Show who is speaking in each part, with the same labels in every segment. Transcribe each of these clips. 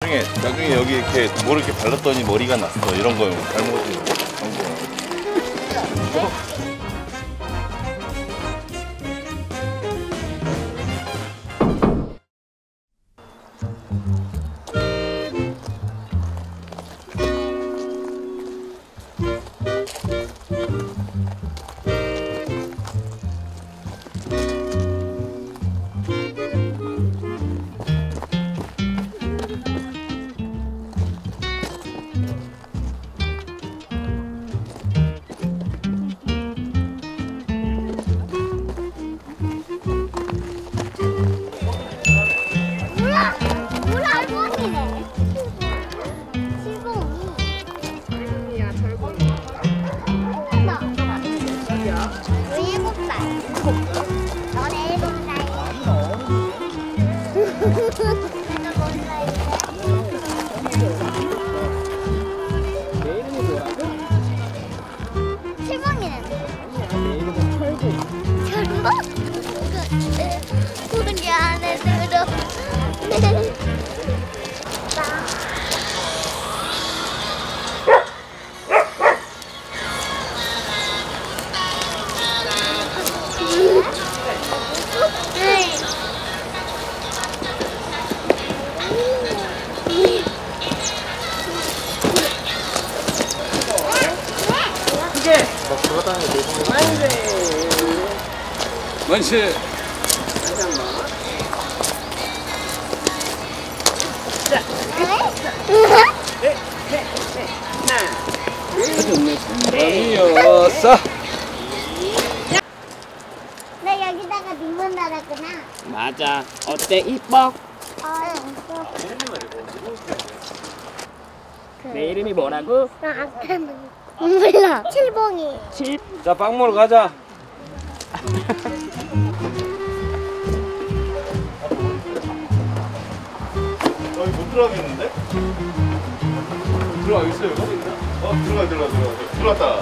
Speaker 1: 나중에 여기 이렇게 뭐 이렇게 발랐더니 머리가 났어. 이런 거 잘못은 광고.
Speaker 2: 우리 안에 들어.
Speaker 3: 만시. 아니었어.
Speaker 2: 나 여기다가 리본 달았구나.
Speaker 3: 맞아. 어때? 이뻐? 내 이름이 뭐라고?
Speaker 2: 나 아까 몰라. 칠봉이.
Speaker 3: 자, 빵 먹으러 가자.
Speaker 1: 여기 못 들어가겠는데? 들어가 있어요. 들어갔다.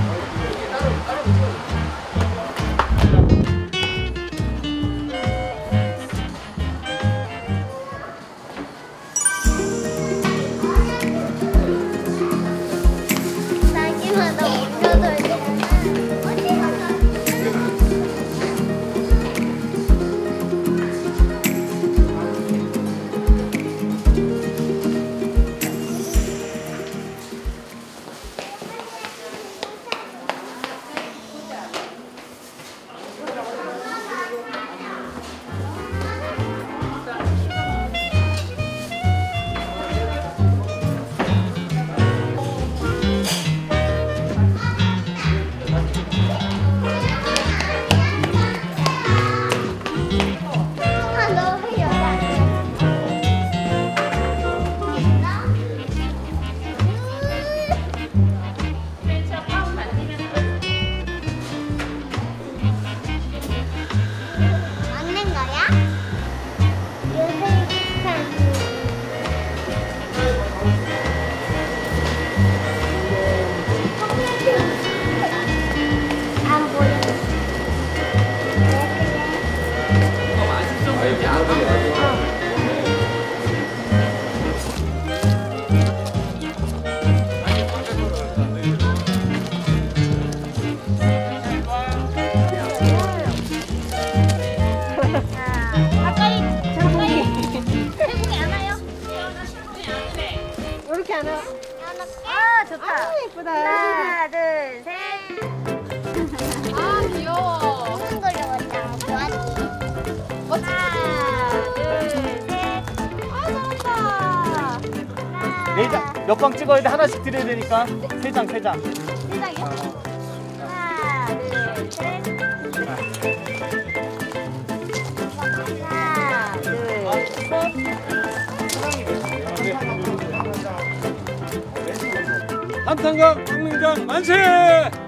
Speaker 2: 자기마다 옮겨둬야 돼.
Speaker 4: 이렇게 하나.
Speaker 2: 아, 좋다.
Speaker 4: 아, 예쁘다.
Speaker 2: 하나, 둘, 셋.
Speaker 4: 아, 귀여워.
Speaker 2: 무슨 걸로 왔다. 좋아하지. 하나, 둘, 셋.
Speaker 4: 아, 잘한다.
Speaker 3: 네 장, 몇 방 찍어야 돼? 하나씩 드려야 되니까. 세 장.
Speaker 2: 세 장이요? 하나, 둘, 셋. 하나, 둘, 셋.
Speaker 3: 한탄강 강릉장 만세!